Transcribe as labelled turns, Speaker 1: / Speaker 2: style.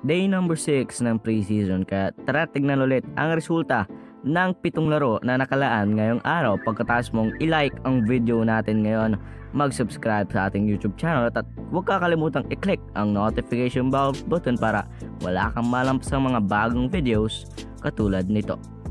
Speaker 1: Day number 6 ng preseason, kaya tara tignan ulit ang resulta ng 7 laro na nakalaan ngayong araw. Pagkatapos mong i-like ang video natin ngayon, mag-subscribe sa ating YouTube channel at huwag kakalimutang i-click ang notification bell button para wala kang malampasang mga bagong videos katulad nito.